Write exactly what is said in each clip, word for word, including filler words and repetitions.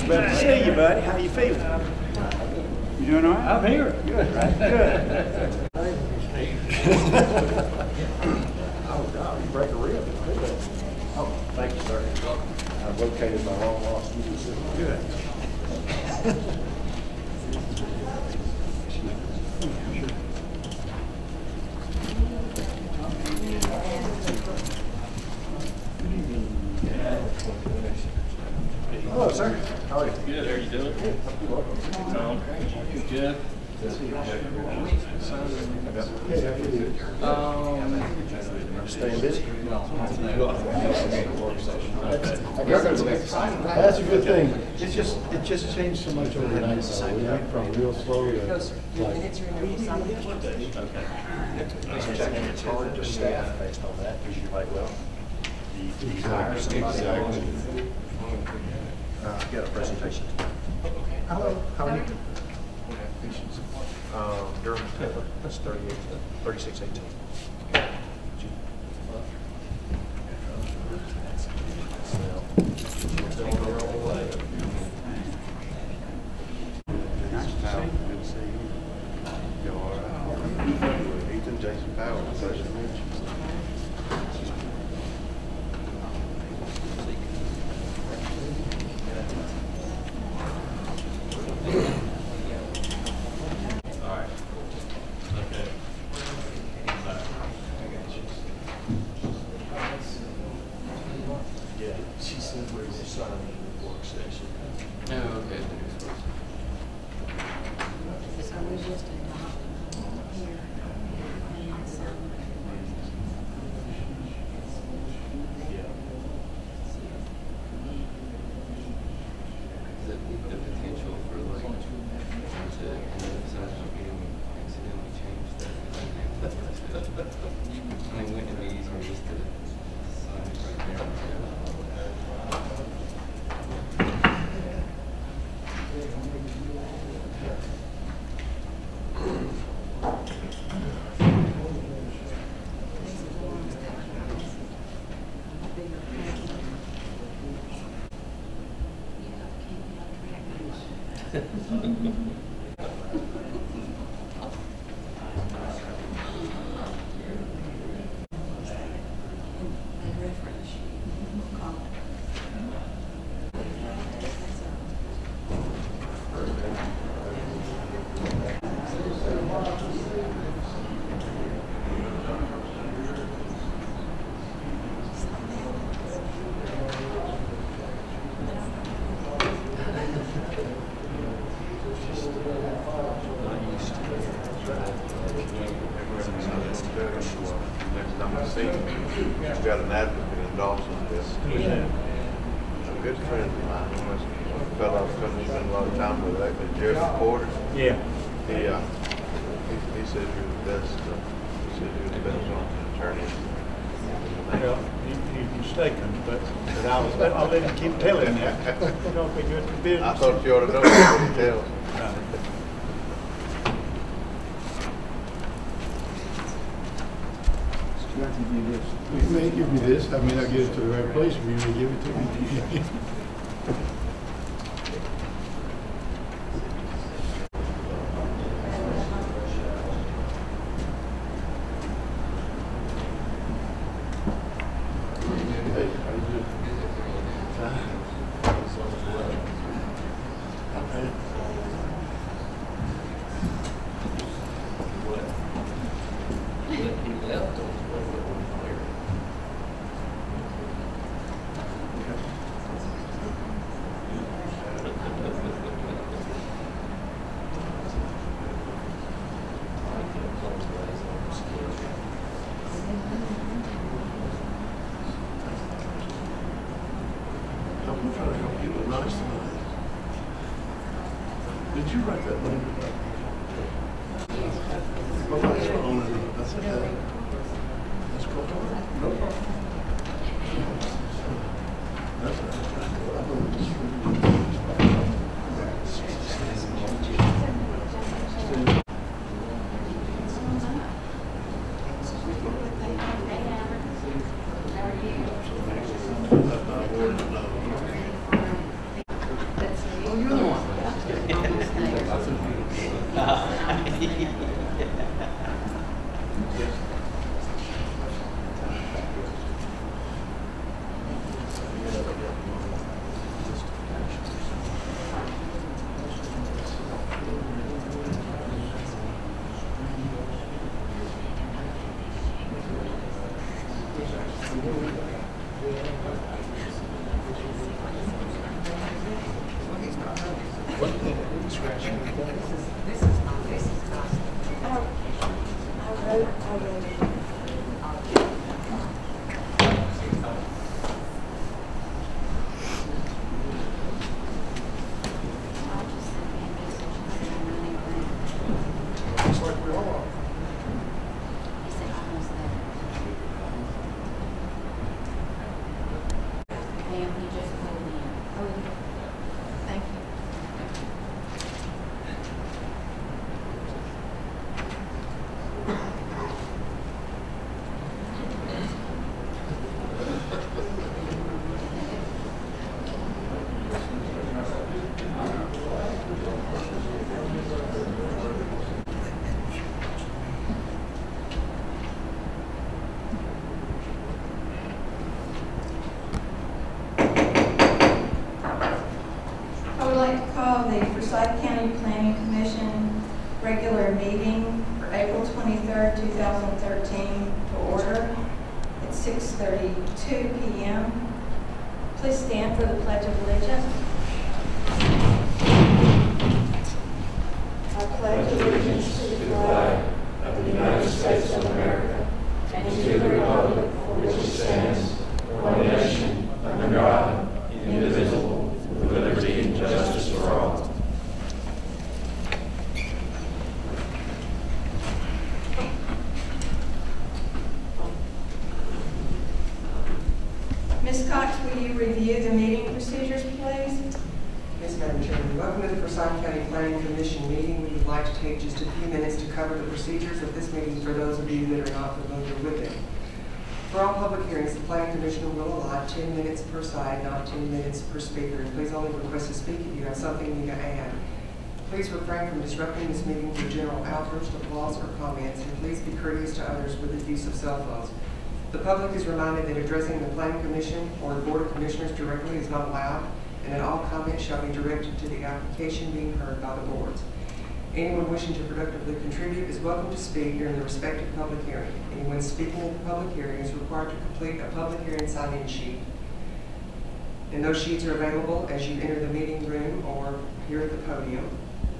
Glad to see you, buddy. How you feeling? You doing all right? I'm here. Good, right? Good. Oh, God, you break a rib. Oh, thank you, sir. I've located my long lost music. Good. Hello, sir. How are you? Good. How are you doing? You're welcome. Tom. Good. Um, Staying busy? no. That's a good thing. It's just, it just changed so much overnight. So we went from real slow to like. It's hard to staff based on that because you might well. Exactly. Uh, I've got a presentation. Hello, how are you? Uh, Durham, that's thirty-eight, thirty-six eighteen. Nice town. Good to see you. You all right? Ethan, Jason Powell, pleasure to meet you. I've got an advocate in Dawsonville. A good friend of mine, a fellow I've spent a lot of time with, actually, Jerry Porter. Yeah. He, uh, he, he said you're the best, uh, he said you're the best attorney. Well, you, you're mistaken, but, but I was, I'll let him keep telling that. Don't be good for business. I thought you ought to know what he tells. Right. You may give me this. I may not get it to the right place, but you may give it to me. Did you write that letter? Oh, that's for owner. That's okay. That's cool. No problem. That's right. The Forsyth County Planning Commission regular meeting for April twenty-third, two thousand thirteen to order at six thirty-two p m Please stand for the Pledge of Allegiance. I pledge allegiance to the flag of the United States of America and to the republic for which it stands, one nation, under God, indivisible, with liberty and justice for all. Miz Cox, will you review the meeting procedures, please? Yes, Madam Chairman. Welcome to the Forsyth County Planning Commission meeting. We would like to take just a few minutes to cover the procedures of this meeting for those of you that are not familiar with it. For all public hearings, the Planning Commission will allot ten minutes per side, not ten minutes per speaker. And please only request to speak if you have something new to add. Please refrain from disrupting this meeting through general outbursts, applause, or comments, and please be courteous to others with the use of cell phones. The public is reminded that addressing the Planning Commission or the Board of Commissioners directly is not allowed, and that all comments shall be directed to the application being heard by the boards. Anyone wishing to productively contribute is welcome to speak during the respective public hearing. Anyone speaking at the public hearing is required to complete a public hearing sign-in sheet. And those sheets are available as you enter the meeting room or here at the podium.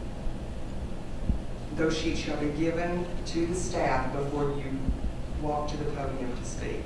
Those sheets shall be given to the staff before you walk to the podium to speak.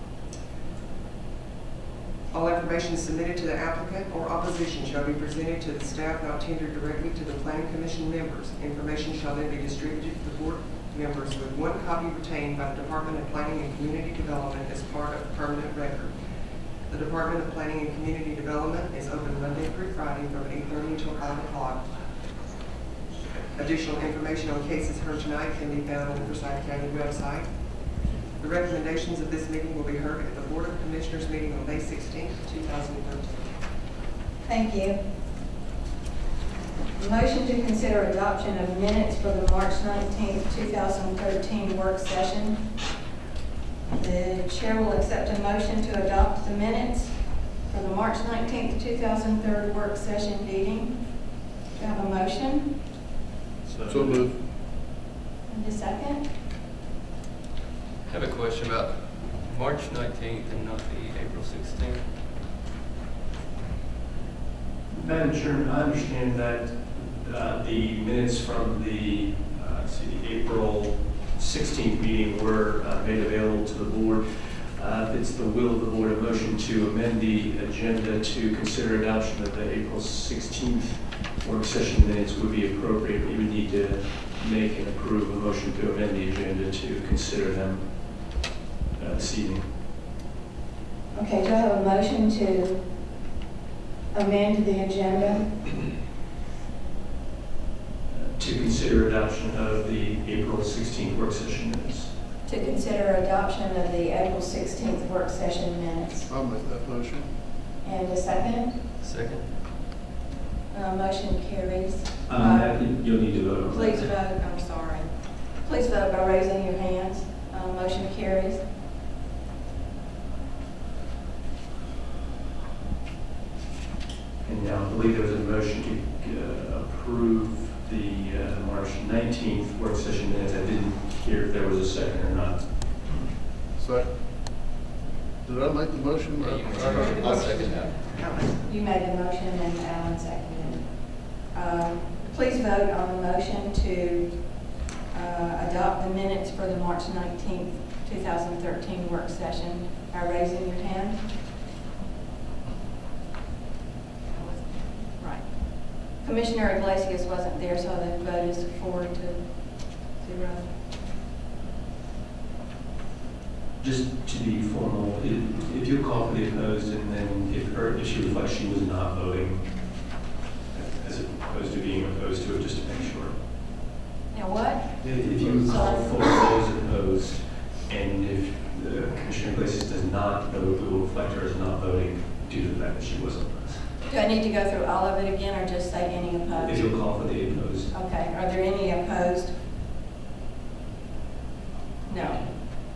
All information submitted to the applicant or opposition shall be presented to the staff, not tendered directly to the Planning Commission members. Information shall then be distributed to the board members with one copy retained by the Department of Planning and Community Development as part of the permanent record. The Department of Planning and Community Development is open Monday through Friday from eight thirty until five o'clock. Additional information on cases heard tonight can be found on the Forsyth County website. The recommendations of this meeting will be heard at the Board of Commissioners meeting on May sixteenth, two thousand thirteen. Thank you. Motion to consider adoption of minutes for the March nineteenth, two thousand thirteen work session. The chair will accept a motion to adopt the minutes for the March nineteenth, two thousand thirteen work session meeting. Do you have a motion? So moved. And a second? I have a question about March nineteenth and not the April sixteenth. Madam Chairman, I understand that uh, the minutes from the, uh, let's see, the April sixteenth meeting were uh, made available to the board. Uh, it's the will of the board, a motion to amend the agenda to consider adoption of the April sixteenth work session minutes would be appropriate. We would need to make and approve a motion to amend the agenda to consider them uh, this evening. Okay, do I have a motion to amend the agenda? Uh, to consider adoption of the April sixteenth work session minutes. To consider adoption of the April sixteenth work session minutes. I'll make that motion. And a second? Second. Uh, motion carries. Um, Uh, you'll need to vote on Please that. vote, I'm sorry. Please vote by raising your hands. Uh, motion carries. And now I believe there was a motion to uh, approve the uh, March nineteenth work session minutes. I didn't hear if there was a second or not. Second. Did I make the motion? Yeah, you made it. I'll second that. You made the motion and Alan seconded it. Um, Please vote on the motion to uh, adopt the minutes for the March nineteenth, two thousand thirteen work session by raising your hand. Right. Commissioner Iglesias wasn't there, so the vote is four to zero. Just to be formal, if, if you call for the opposed, and then if her, if she reflects she was not voting, as opposed to being opposed to it, just to make sure. Now what? If you call for those opposed, and if the Commissioner Iglesias does not vote, we will reflect her as not voting due to the fact that she was opposed. Do I need to go through all of it again, or just say any opposed? If you'll call for the opposed. Okay, are there any opposed? No.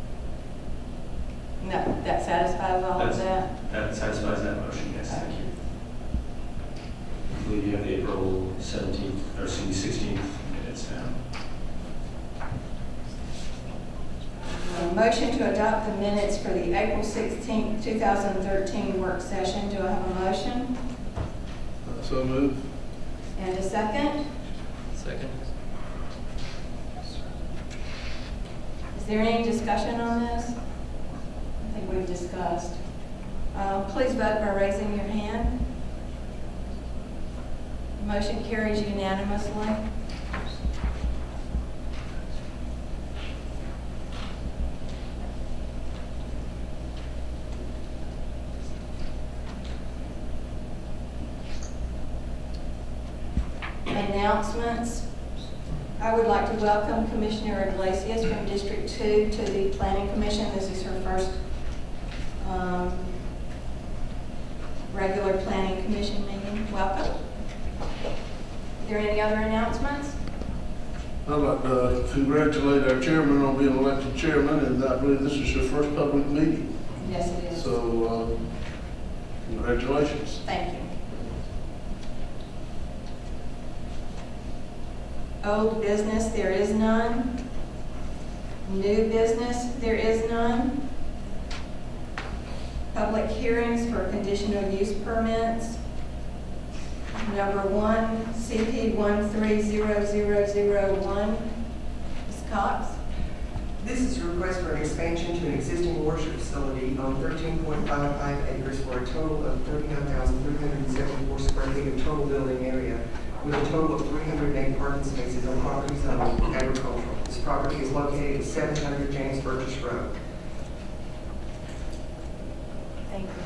No, that satisfies all of That's- that? That satisfies that motion, yes, thank you. I believe you have the April seventeenth, or excuse me, sixteenth minutes now. A motion to adopt the minutes for the April sixteenth, two thousand thirteen work session. Do I have a motion? Uh, So move. And a second? Second. Is there any discussion on this? I think we've discussed. Uh, please vote by raising your hand. Motion carries unanimously. Announcements. I would like to welcome Commissioner Iglesias from District two to the Planning Commission. This is her first um, regular Planning Commission meeting. Welcome. Are there any other announcements? I'd like to congratulate our chairman on being elected chairman, and I believe this is your first public meeting. Yes, it is. So, uh, congratulations. Thank you. Old business, there is none. New business, there is none. Public hearings for conditional use permits. Number one, C P one three zero zero zero one. Miz Cox? This is a request for an expansion to an existing worship facility on thirteen point five five acres for a total of thirty-nine thousand three hundred seventy-four square feet of total building area, with a total of three hundred eight parking spaces on property zoned agricultural. This property is located at seven hundred James Burgess Road. Thank you.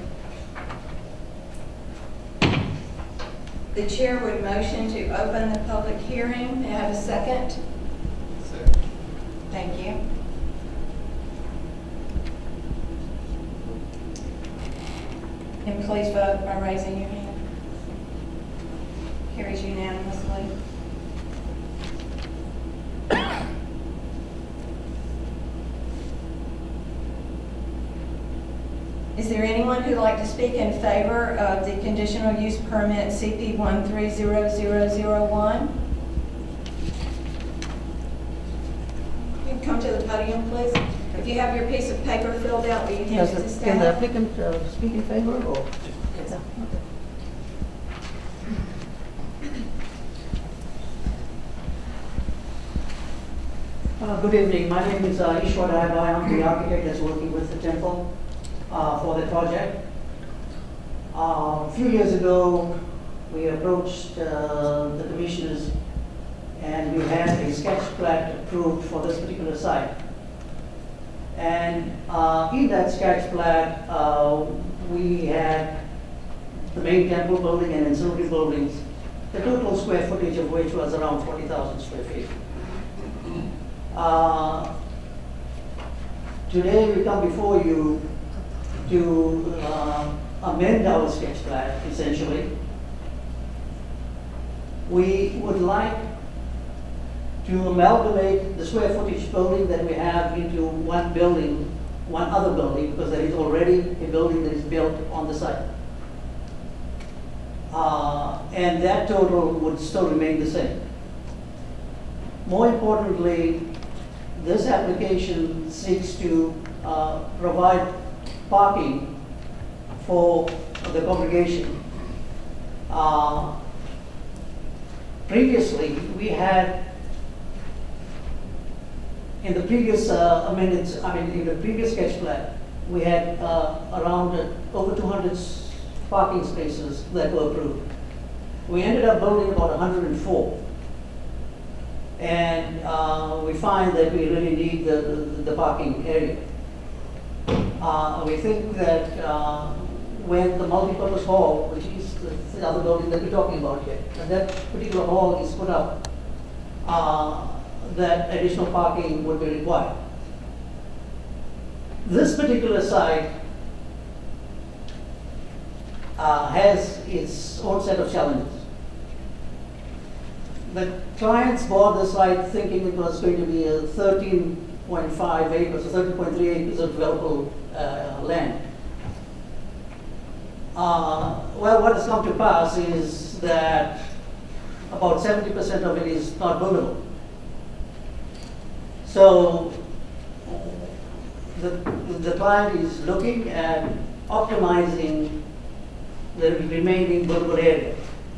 The chair would motion to open the public hearing. May I have a second? Second. Thank you. And please vote by raising your hand. Carries unanimously. Is there anyone who'd like to speak in favor of the conditional use permit C P one three zero zero zero one? You can come to the podium, please. If you have your piece of paper filled out, will you hand it to Does the- Can the staff? applicant uh, speak in favor or? Yes. Uh, Good evening. My name is uh, Ishwar. I'm the architect that's working with the temple uh, for the project. Uh, a few years ago, we approached uh, the commissioners and we had a sketch plat approved for this particular site. And uh, in that sketch plat, uh, we had the main temple building and ancillary buildings, the total square footage of which was around forty thousand square feet. Uh, today we come before you to uh, amend our sketch plan, essentially. We would like to amalgamate the square footage building that we have into one building, one other building, because there is already a building that is built on the site. Uh, and that total would still remain the same. More importantly, this application seeks to uh, provide parking for the congregation. Uh, previously, we had, in the previous uh, amendments, I mean, in the previous sketch plan, we had uh, around uh, over two hundred parking spaces that were approved. We ended up building about one hundred four. And uh, we find that we really need the, the, the parking area. Uh, we think that uh, when the multipurpose hall, which is the, the other building that we're talking about here, and that particular hall is put up, uh, that additional parking would be required. This particular site uh, has its own set of challenges. The clients bought the site thinking it was going to be a thirteen point five acres or thirteen point three acres of developable uh, land. Uh, well, what has come to pass is that about seventy percent of it is not buildable. So the, the client is looking at optimizing the remaining buildable area.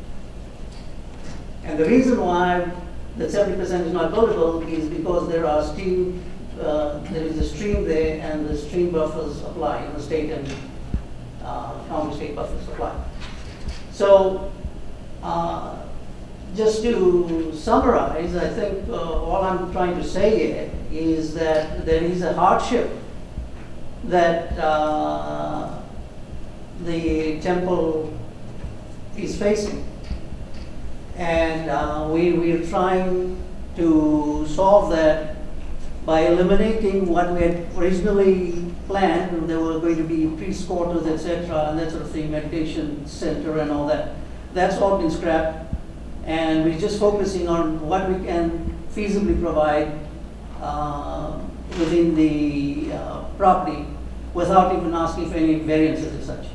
And the reason why the seventy percent is not buildable is because there are stream, uh, there is a stream there, and the stream buffers apply in the state and uh, county state buffers apply. So, uh, just to summarize, I think uh, all I'm trying to say here is that there is a hardship that uh, the temple is facing. And uh, we, we're trying to solve that by eliminating what we had originally planned. There were going to be priest quarters, et cetera, and that sort of thing, meditation center and all that. That's all been scrapped. And we're just focusing on what we can feasibly provide uh, within the uh, property without even asking for any variances as such.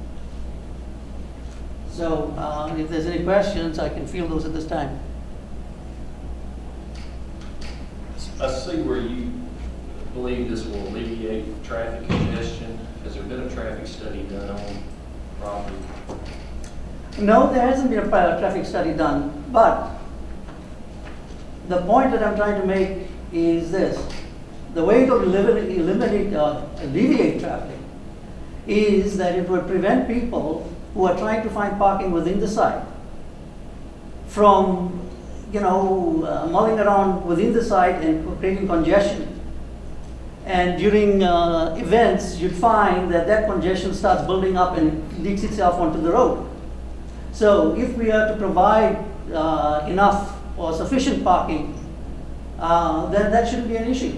So uh, if there's any questions, I can field those at this time. I see where you believe this will alleviate traffic congestion. Has there been a traffic study done on property? No, there hasn't been a traffic study done, but the point that I'm trying to make is this. The way to eliminate, eliminate uh, alleviate traffic is that it would prevent people who are trying to find parking within the site from, you know, uh, mulling around within the site and creating congestion. And during uh, events, you'd find that that congestion starts building up and leaks itself onto the road. So if we are to provide uh, enough or sufficient parking, uh, then that shouldn't be an issue.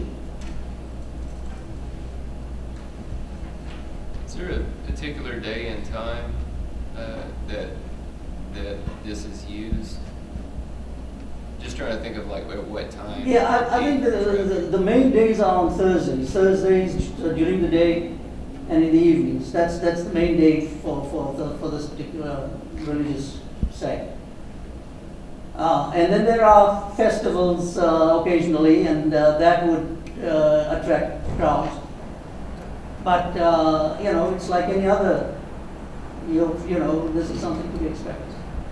Is there a particular day and time uh, that that this is used? Just trying to think of like at what time. Yeah, I, I think the, the, the main days are on Thursdays. Thursdays during the day and in the evenings. That's that's the main day for for the, for this particular religious sect. Uh, and then there are festivals uh, occasionally, and uh, that would uh, attract crowds. But uh, you know, it's like any other. You you know, this is something to be expected.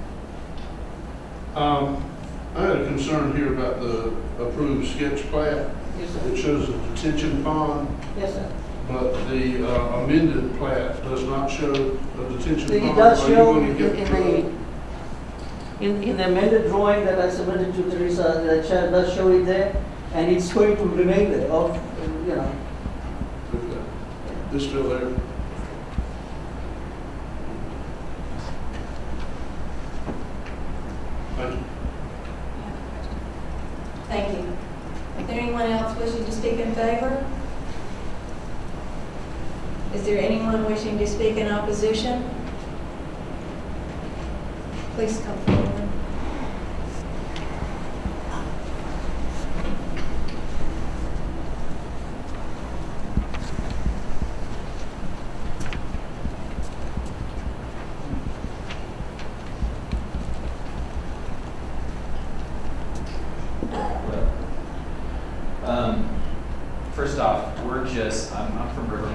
Um, I had a concern here about the approved sketch plat. Yes, sir. It shows a detention pond, Yes, sir. but the uh, amended plat does not show a detention It pond. does Are you show going in, to get in the- the in, in the amended drawing that I submitted to Teresa, the chair does show it there, and it's going to remain there. Of you know. Okay. It's still there. Thank you. Thank you. Is there anyone else wishing to speak in favor? Is there anyone wishing to speak in opposition? Please come forward. Um, first off, we're just, I'm, I'm from River Mist,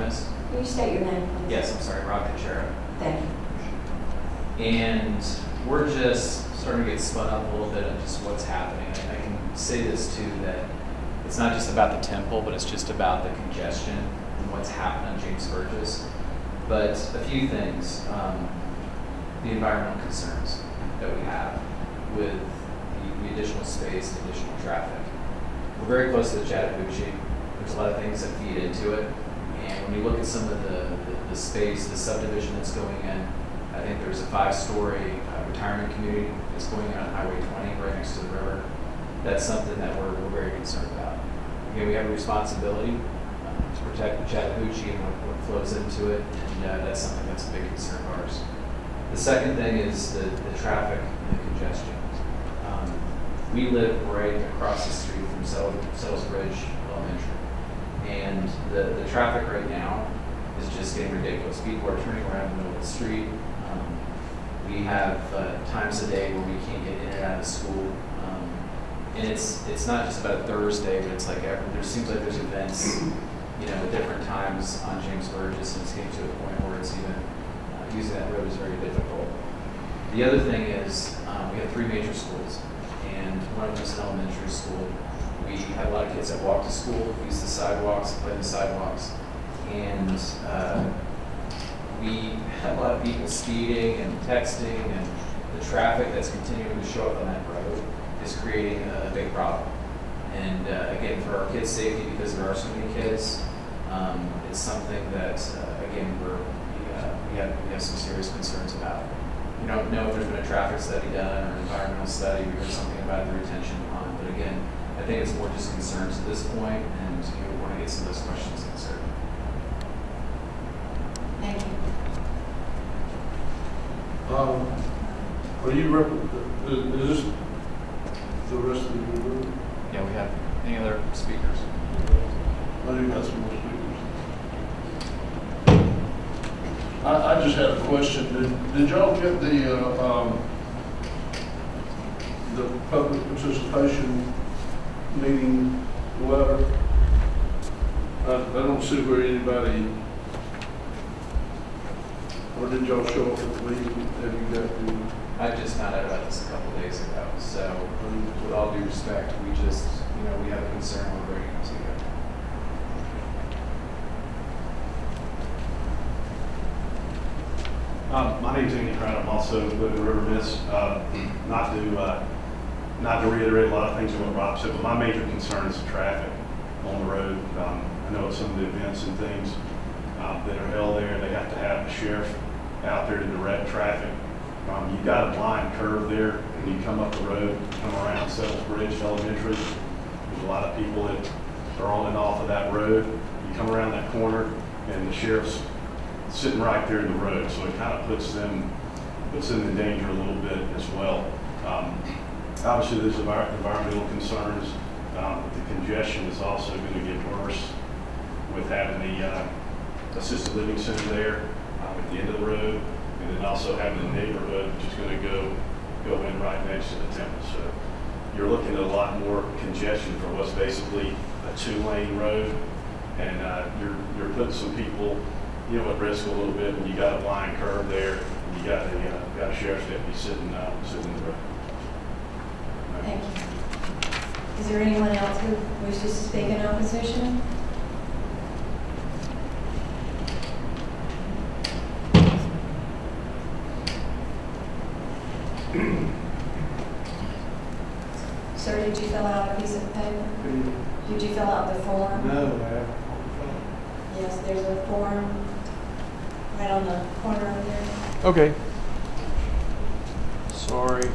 Will you state your name, please? Yes, I'm sorry, Rob Kuchera. Thank you. And we're just starting to get spun up a little bit on just what's happening. I, I can say this too, that it's not just about the temple, but it's just about the congestion and what's happened on James Burgess. But a few things, um, the environmental concerns that we have with the, the additional space, the additional traffic. We're very close to the Chattahoochee. There's a lot of things that feed into it. And when you look at some of the, the, the space, the subdivision that's going in, I think there's a five-story uh, retirement community that's going in on Highway twenty right next to the river. That's something that we're, we're very concerned about. Again, we have a responsibility uh, to protect the Chattahoochee and what, what flows into it, and uh, that's something that's a big concern of ours. The second thing is the, the traffic and the congestion. Um, we live right across the street from Sells Ridge Elementary, and the, the traffic right now is just getting ridiculous. People are turning around in the middle of the street. Um, we have uh, times a day where we can't get in and out of school. Um, and it's it's not just about a Thursday, but it's like every, there seems like there's events, you know, at different times on James Burgess, and it's getting to a point where it's even uh, using that road is very difficult. The other thing is um, we have three major schools, and one of them is an elementary school. We have a lot of kids that walk to school, use the sidewalks, play the sidewalks, and uh, we have a lot of people speeding and texting, and the traffic that's continuing to show up on that road is creating a big problem. And uh, again, for our kids' safety, because there are so many kids, um, it's something that, uh, again, we're, we, uh, we, have, we have some serious concerns about. We don't know if there's been a traffic study done or an environmental study. We heard something about the retention pond, but again, I think it's more just concerns at this point, and you know, we want to get some of those questions answered. Thank you. Um, are you, rep is this the rest of the group? Yeah, we have any other speakers? I think that's some more speakers. I, I just had a question. Did, did y'all get the, uh, um, the public participation meeting letter? I, I don't see where anybody, or did y'all show up at the meeting? Have you got the? I just found out about this a couple of days ago, so with all due respect, we just, you know, we have a concern we're bringing it to you. Um, my name's Andy Crown. I'm also live in River Mist. Uh, not to uh, not to reiterate a lot of things of what Rob said, but my major concern is the traffic on the road. Um, I know at some of the events and things um, that are held there, they have to have a sheriff out there to direct traffic. Um, you've got a blind curve there, and you come up the road, come around Sells Bridge Elementary. There's a lot of people that are on and off of that road. You come around that corner, and the sheriff's sitting right there in the road, so it kind of puts them puts them in danger a little bit as well. Um, obviously, there's envir environmental concerns. Um, the congestion is also going to get worse with having the uh, assisted living center there um, at the end of the road, and then also having the neighborhood, which is going to go go in right next to the temple. So you're looking at a lot more congestion for what's basically a two-lane road, and uh, you're you're putting some people, you know, at risk a little bit when you got a blind curve there, and you got a uh, got a sheriff's deputy sitting uh, sitting in the road. Thank you. Is there anyone else who wishes to speak in opposition? Sir, did you fill out a piece of paper? Did you fill out the form? No, ma'am. Yes, there's a form right on the corner over there. Okay. Sorry.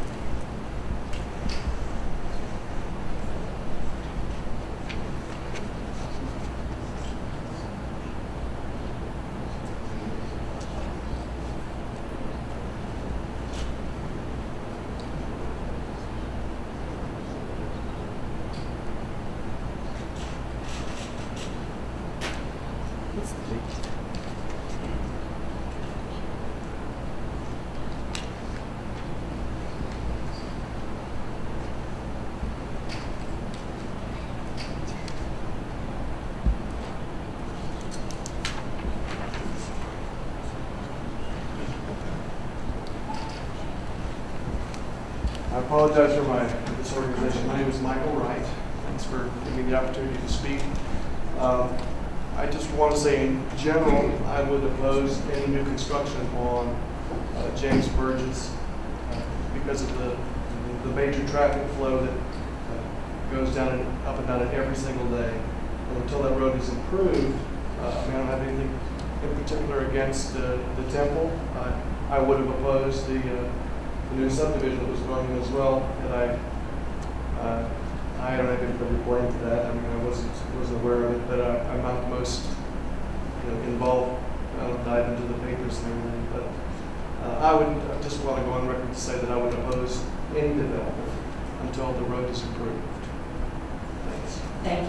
I apologize for my disorganization. My name is Michael Wright. Thanks for giving me the opportunity to speak. Um, I just want to say in general, I would oppose any new construction on uh, James Burgess uh, because of the, the major traffic flow that uh, goes down and up and down it every single day. And until that road is improved, uh, I mean, I don't have anything in particular against uh, the temple. Uh, I would have opposed the, uh, the new subdivision that was going in as well, and I uh, I don't have anybody to blame for that. I mean, I wasn't wasn't aware of it, but uh, I'm not the most you know, involved. I don't dive into the papers and everything, but uh, I would I just want to go on record to say that I would oppose any development until the road is improved. Thanks. Thank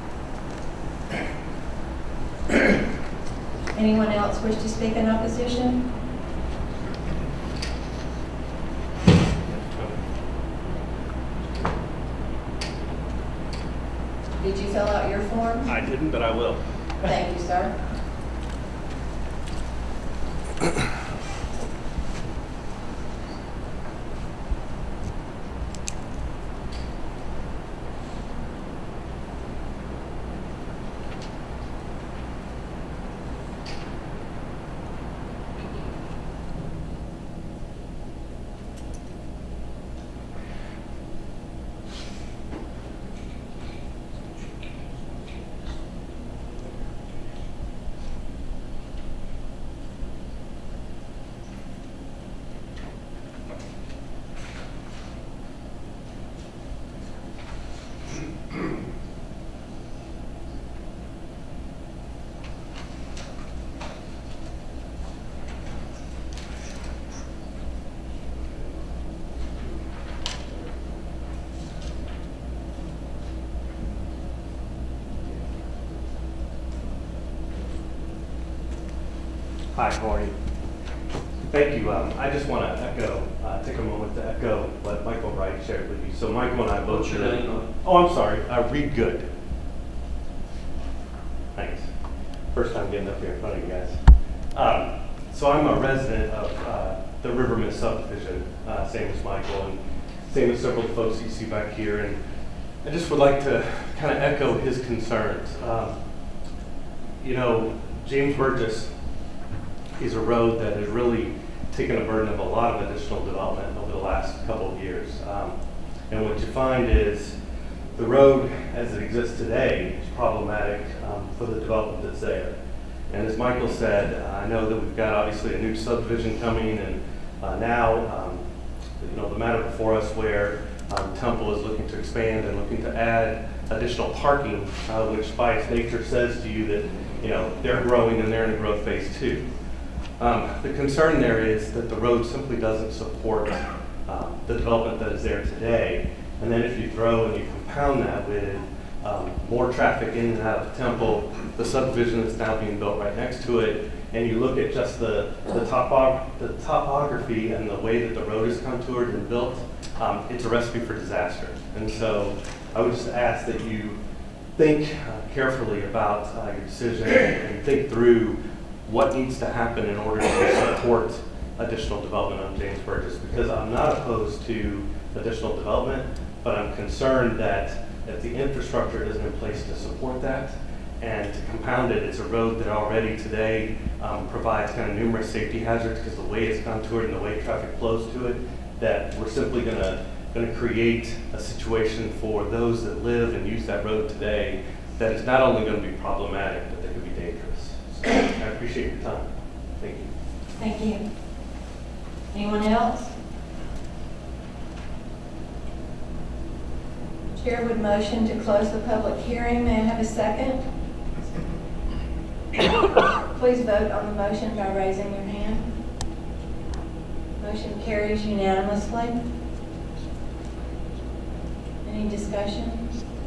you. Anyone else wish to speak in opposition? Did you fill out your form? I didn't, but I will. Thank you, sir. Hi, how are you? Thank you. Um, I just want to echo, uh, take a moment to echo what Michael Wright shared with you. So Michael and I both. What's your name? Oh, I'm sorry. Uh, Reed Good. Thanks. First time getting up here in front of you guys. Um, so I'm a resident of uh, the River Mist subdivision, uh, same as Michael, and same as several folks you see back here. And I just would like to kind of echo his concerns. Um, you know, James Burgess is a road that has really taken a burden of a lot of additional development over the last couple of years. Um, and what you find is the road as it exists today is problematic um, for the development that's there. And as Michael said, uh, I know that we've got obviously a new subdivision coming, and uh, now um, you know, the matter before us where um, Temple is looking to expand and looking to add additional parking, uh, which by its nature says to you that you know they're growing and they're in a growth phase too. Um, the concern there is that the road simply doesn't support um, the development that is there today. And then if you throw and you compound that with um, more traffic in and out of Temple, the subdivision that's now being built right next to it, and you look at just the, the, topo the topography and the way that the road is contoured and built, um, it's a recipe for disaster. And so I would just ask that you think uh, carefully about uh, your decision and think through what needs to happen in order to support additional development on James Burgess, because I'm not opposed to additional development, but I'm concerned that if the infrastructure isn't in place to support that, and to compound it, it's a road that already today um, provides kind of numerous safety hazards because the way it's contoured and the way traffic flows to it, that we're simply gonna, gonna create a situation for those that live and use that road today that is not only gonna be problematic, but that could be dangerous. So I appreciate your time. Thank you. Thank you. Anyone else? Chair would motion to close the public hearing. May I have a second? Please vote on the motion by raising your hand. Motion carries unanimously. Any discussion?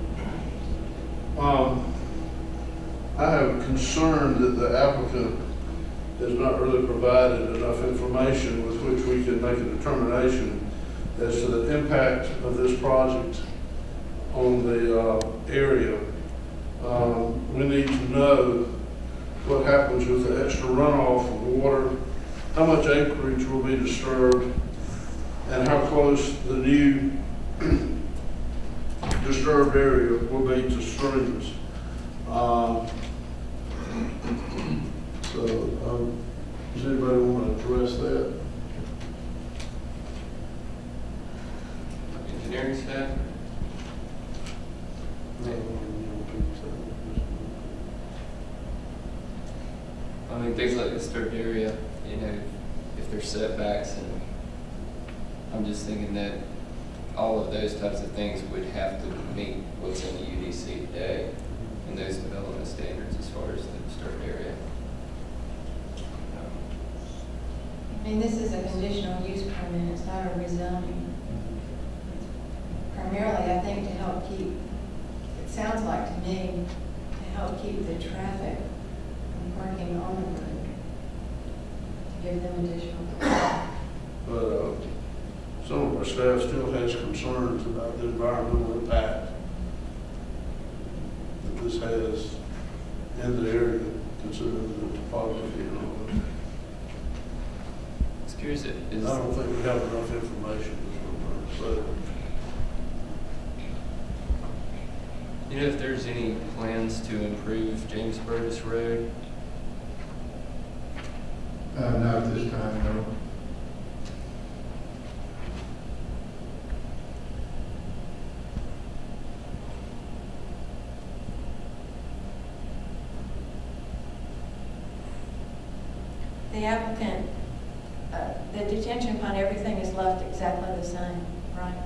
Um, I have concern that the applicant has not really provided enough information with which we can make a determination as to the impact of this project on the uh, area. Um, we need to know what happens with the extra runoff of the water, how much acreage will be disturbed, and how close the new disturbed area will be to streams. Um, so, um, does anybody want to address that? Engineering staff? I mean, things like the disturbed area, you know, if there's setbacks, and I'm just thinking that all of those types of things would have to meet what's in the U D C today and those development standards as far as the disturbed area. I mean, this is a conditional use permit, it's not a rezoning. Primarily, I think, to help keep, it sounds like to me, to help keep the traffic from parking on the road, to give them additional. But uh, some of our staff still has concerns about the environmental impact that this has in the area, considering the topography and all that. I was curious, it is. I don't think we have enough information. So, You know if there's any plans to improve James Burgess Road? Uh, not at this time, no. The applicant, uh, the detention pond, everything is left exactly the same, right?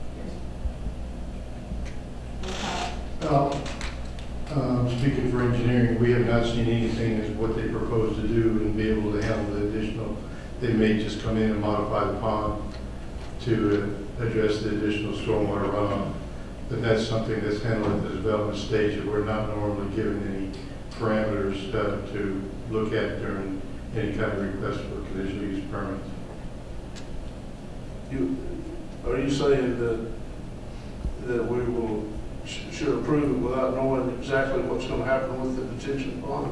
Yes. Well, um, speaking for engineering, we have not seen anything as what they propose to do and be able to handle the additional. They may just come in and modify the pond to uh, address the additional stormwater runoff. But that's something that's handled at the development stage, and we're not normally given any parameters uh, to look at during any kind of request for conditional use permits. you, are you saying that that we will sh should approve it without knowing exactly what's going to happen with the detention pond?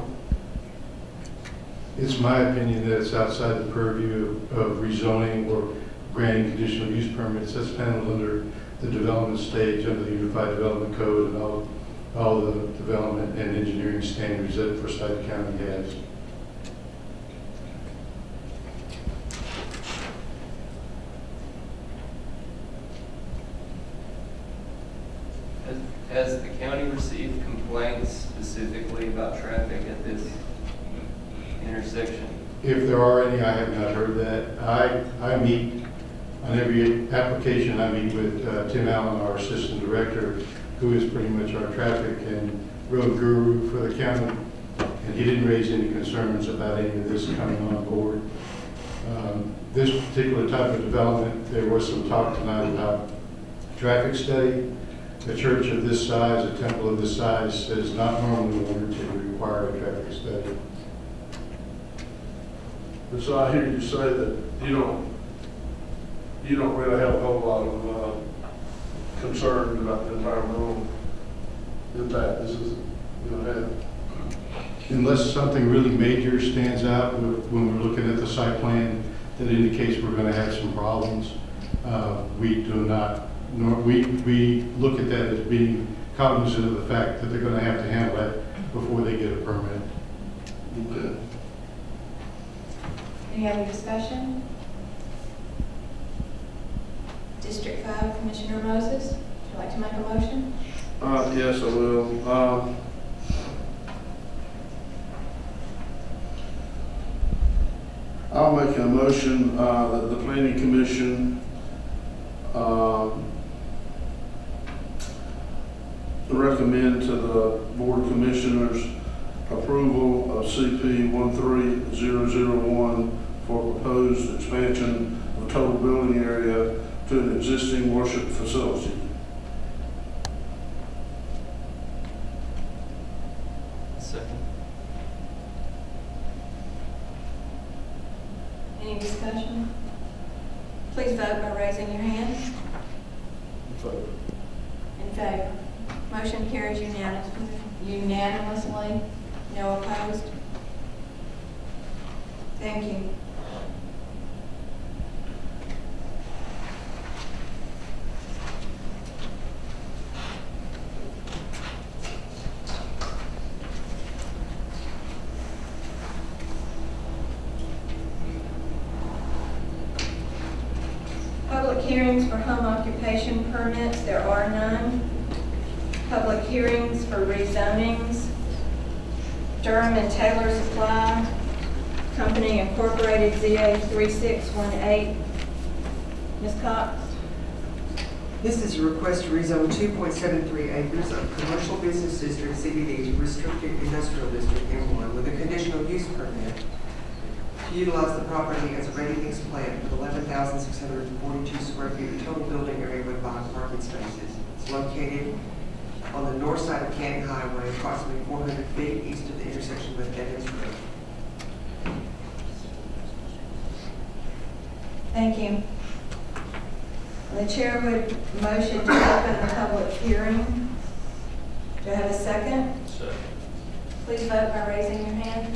It's my opinion that it's outside the purview of, of rezoning or granting conditional use permits. That's handled under the development stage under the Unified Development Code and all, all the development and engineering standards that Forsyth County has. Has, has the county received complaints specifically about traffic at this intersection? If there are any, I have not heard that. I, I meet on every application. I meet with uh, Tim Allen, our assistant director, who is pretty much our traffic and road guru for the county. And he didn't raise any concerns about any of this coming on board. Um, this particular type of development, there was some talk tonight about traffic study. A church of this size, a temple of this size, is not normally ordered to require a traffic study. And so I hear you say that you don't, you don't really have a whole lot of uh, concern about the environmental impact this is going to have. Unless something really major stands out when we're looking at the site plan that indicates we're going to have some problems, uh, we do not, nor we, we look at that as being cognizant of the fact that they're going to have to handle that before they get a permit. Okay. Any other discussion? District five, Commissioner Moses, would you like to make a motion? Uh, yes, I will. Um, I'll make a motion uh, that the Planning Commission um, recommend to the Board of Commissioners approval of C P one three zero zero one for proposed expansion of total building area to an existing worship facility. Second. Any discussion? Please vote by raising your hand. Vote. In favor. Motion carries unanimously. Unanimously. No opposed. Thank you. hearings for home occupation permits, there are none. Public hearings for rezonings. Durham and Taylor Supply Company Incorporated, Z A three six one eight. Miz Cox? This is a request to rezone two point seven three acres of commercial business district C B D to restricted industrial district M one with a conditional use permit to utilize the property as a ready-mix plant with eleven thousand six hundred forty-two square feet of total building area with five parking spaces. It's located on the north side of Canton Highway, approximately four hundred feet east of the intersection with Evans Road. Thank you. The chair would motion to open the public hearing. Do I have a second? Second. Please vote by raising your hand.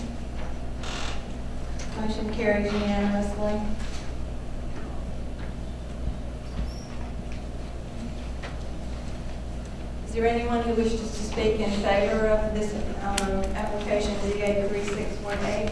Motion carries unanimously. Is there anyone who wishes to speak in favor of this um, application Z A three six one eight?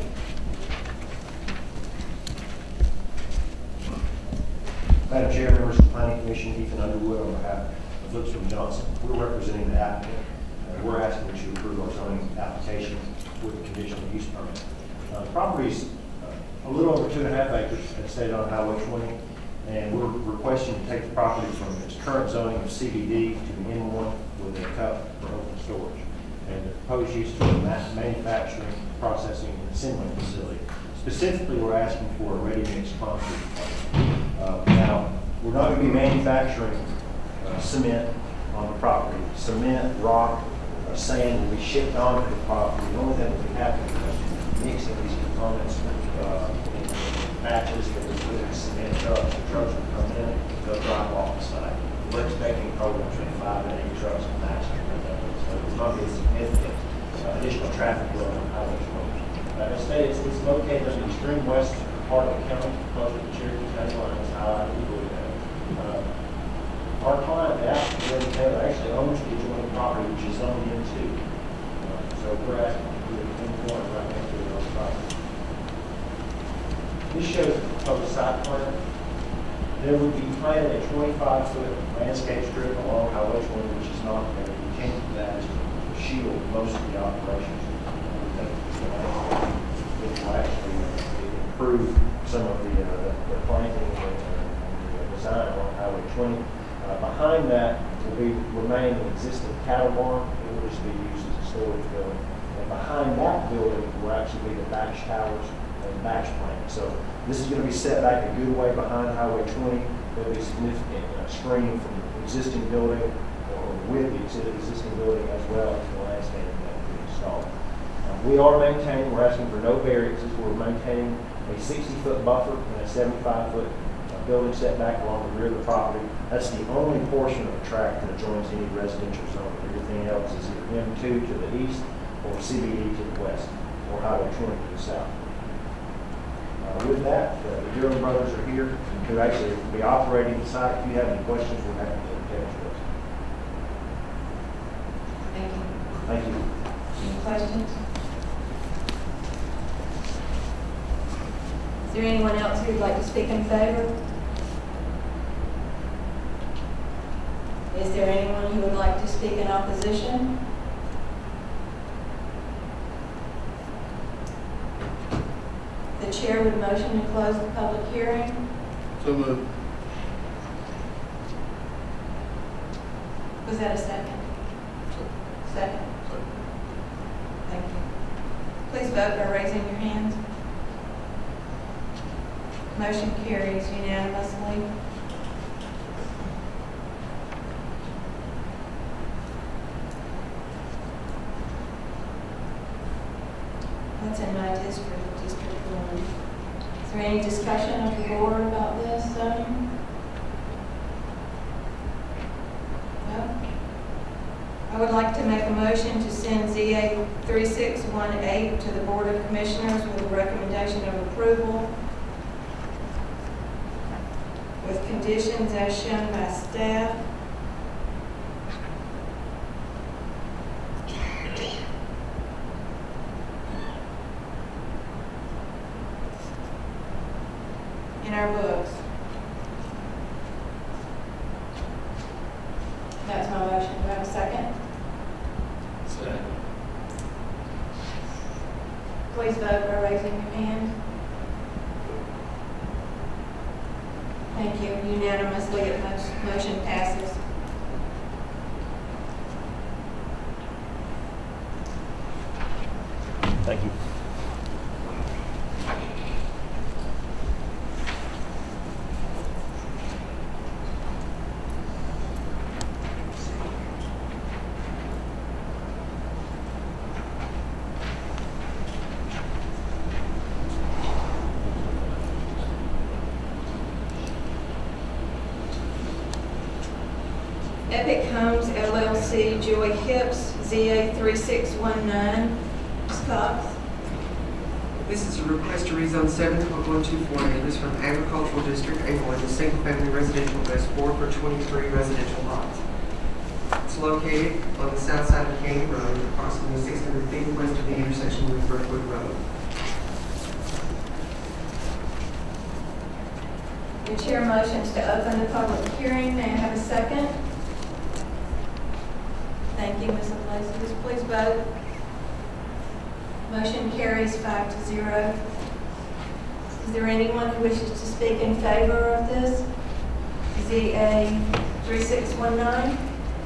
Madam Chair, members of the Planning Commission, Ethan Underwood on behalf of Lipscomb Johnson. We're representing the applicant. Uh, we're asking that you approve our zoning application with a conditional use permit. Uh, the property is uh, a little over two and a half acres as stated on Highway twenty, and we're requesting to take the property from its current zoning of C B D to the M one with a cup for open storage. And the proposed use to a manufacturing, processing, and assembling facility. Specifically, we're asking for a ready-mix concrete plant. Uh, now, we're not going to be manufacturing uh, cement on the property. Cement, rock, uh, sand will be shipped onto the property. The only thing that will be happening is mixing these components uh, in batches that will put in cement trucks. The trucks will come in, they'll drive off the site. We're expecting programs between five and eight trucks a max. So it's not going to be significant uh, additional traffic flow on Highway twenty. Uh, as stated, it's, it's located in the extreme west part of the county, close to the Cherokee County line. It's highlighted in blue there. Uh, our client, the applicant, Taylor, actually owns the adjoining property, which is zoned in two. Uh, so we're asking to do it in corner right next to those properties. This shows the proposed site plan. There would be planted a twenty-five foot landscape strip along Highway twenty, which is not there. We came to that to shield most of the operations. It will actually improve some of the, uh, the planting and the design on Highway twenty. Uh, behind that will be remain an existing cattle barn. It will just be used as a storage building. And behind that building will actually be the batch towers and batch plant. So this is going to be set back a good way behind Highway twenty. There will be significant uh, screening from the existing building or with the existing building as well as the landscaping that will be installed. We are maintaining, we're asking for no variances, we're maintaining a sixty foot buffer and a seventy-five foot uh, building setback along the rear of the property. That's the only portion of the tract that adjoins any residential zone. Everything else is either M two to the east or C B D to the west or Highway twenty to the south. Uh, with that, uh, the Durham brothers are here who actually will be operating the site. If you have any questions, we're happy to answer those. Thank you. Thank you. Any questions? Is there anyone else who would like to speak in favor? Is there anyone who would like to speak in opposition? The chair would motion to close the public hearing. So moved. Was that a second? Second. Thank you. Please vote by raising your hands. Motion carries unanimously. That's in my district, District One. Is there any discussion of the board about this zoning? No? I would like to make a motion to send Z A three six one eight to the Board of Commissioners with a recommendation of approval with conditions as shown by staff. In our books. That's my motion. Do I have a second? Second. Please vote by raising your hand. Thank you. Unanimously, it mo- motion passes. Thank you. Epic Homes L L C, Joy Hips, Z A three six one nine. Miz Cox. This is a request to rezone seven point one two four acres from Agricultural District A one to single-family residential West four for twenty-three residential lots. It's located on the south side of Canyon Road, approximately six hundred feet west of the intersection with Brookwood Road. The chair motions to open the public hearing. May I have a second? Thank you, Miz Iglesias. Please vote. Motion carries five to zero. Is there anyone who wishes to speak in favor of this? Z A three six one nine.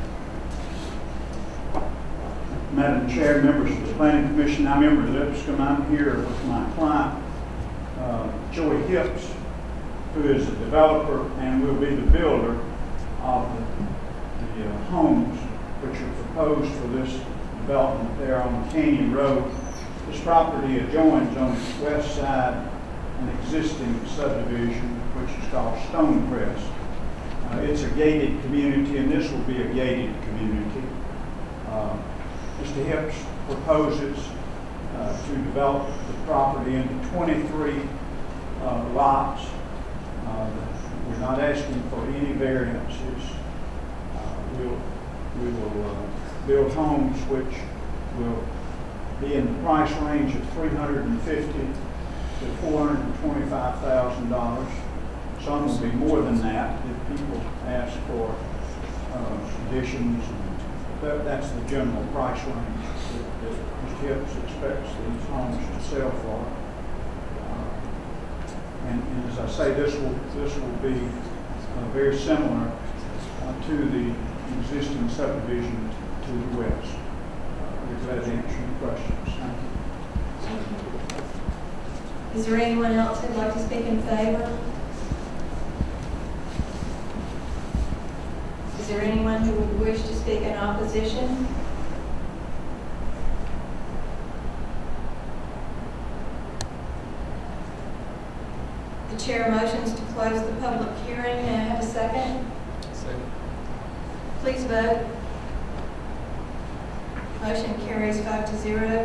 Madam Chair, members of the Planning Commission, I'm Emory Lipscomb. I'm here with my client, uh, Joy Hips, who is a developer and will be the builder of the, the uh, homes which are proposed for this development there on Canyon Road. This property adjoins on its west side an existing subdivision which is called Stonecrest. Uh, it's a gated community, and this will be a gated community. Uh, Mister Hips proposes uh, to develop the property into twenty-three uh, lots. Uh, we're not asking for any variances. Uh, we'll, we will uh, build homes which will be in the price range of three hundred fifty thousand to four hundred twenty-five thousand dollars. Some will be more than that if people ask for uh, additions. That, that's the general price range that, that Mister Hips expects these homes to sell for. Uh, and, and as I say, this will this will be uh, very similar uh, to the existing subdivision to the west. Uh, we're glad to answer your questions. Thank you. Is there anyone else who'd like to speak in favor? Is there anyone who would wish to speak in opposition? The chair motions to close the public hearing. May I have a second? Second. Please vote. Motion carries five to zero.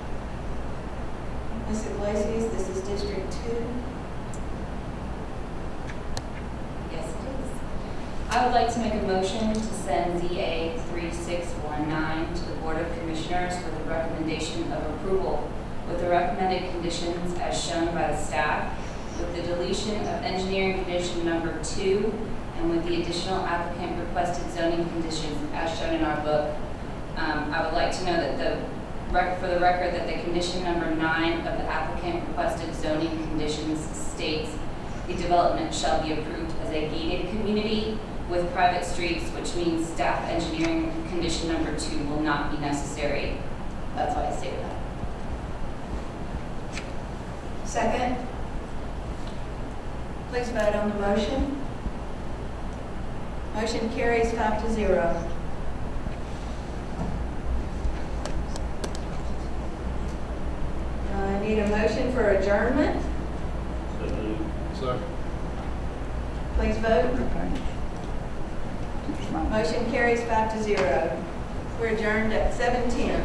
Miz Iglesias, this is District Two. Yes, it is. I would like to make a motion to send Z A three six one nine to the Board of Commissioners with a recommendation of approval with the recommended conditions as shown by the staff, with the deletion of engineering condition number two, and with the additional applicant requested zoning conditions as shown in our book. Um, I would like to know that the rec for the record that the condition number nine of the applicant requested zoning conditions states the development shall be approved as a gated community with private streets, which means staff engineering condition number two will not be necessary. That's why I stated that. Second. Please vote on the motion. Motion carries five to zero. I need a motion for adjournment. Second. Please vote. Motion carries five to zero. We're adjourned at seven ten.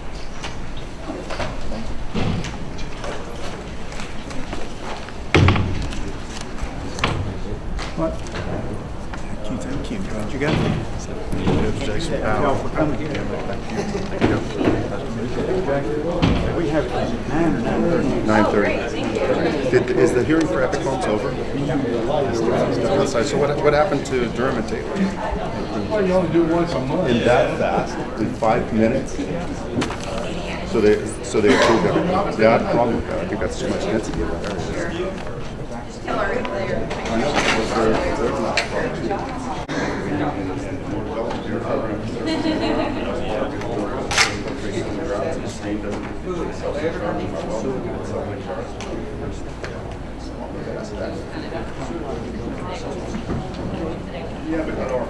What? Thank you, thank you. Glad you got me. Jason Powell for coming. Thank you. Thank you. Nice to meet you. We have it at nine or nine thirty. nine thirty. Did, is the hearing for Epic Homes over? Outside. So what, what happened to Durham and Taylor? Well, you only do it once a month. In that fast? In five minutes? So they, so they approved it. Yeah, I have a problem with that. I think that's too much density in that area. Just tell her if they're. I know, but they're, they're not yeah, but not our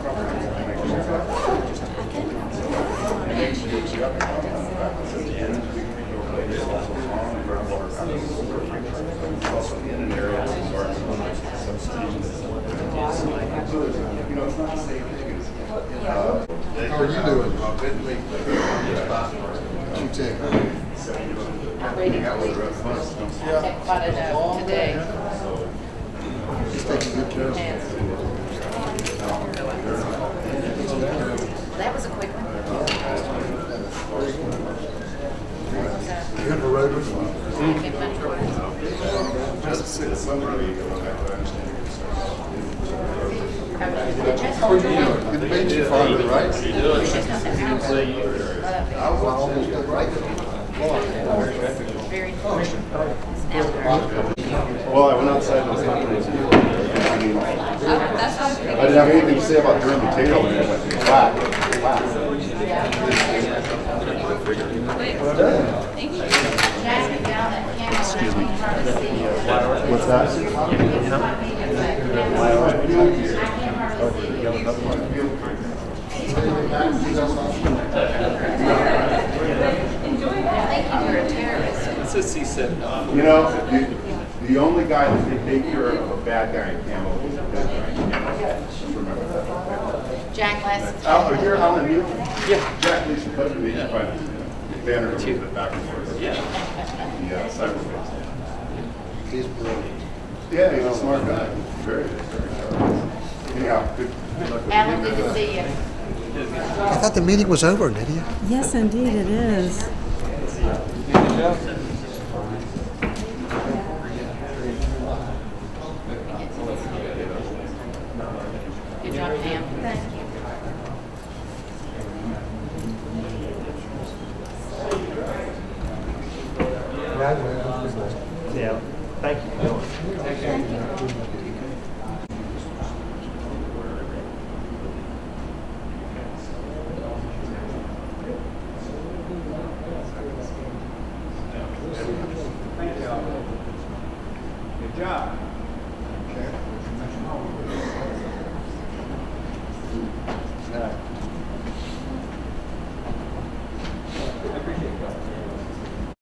How are you doing? You too. I'm ready to leave. Take quite enough today. Just take a good care of it. That was a quick one. You have a road with Good to meet you, Father, right? How you doing? I was almost at right. Very Well, I went outside and I was talking to you. I mean, I didn't have anything to say about Durham and Taylor, and it went flat, flat. Excuse me. What's that? You know, the, the only guy that they take care of a bad guy in Campbell is a good guy in Campbell. Just remember that. Jack last. Oh, here, Alan, you? Yeah. Jack, Lisa, pleasure to meet you. Fine. Banner goes a bit back and forth. Yeah. Yeah, cyberspace. He's brilliant. Yeah, he's a smart guy. Very good, very good. Anyhow, good, good luck with Alan, good to see you. I thought the meeting was over, Nydia. Yes, indeed, it is. Good job, Pam. Thank you. Yeah, thank you.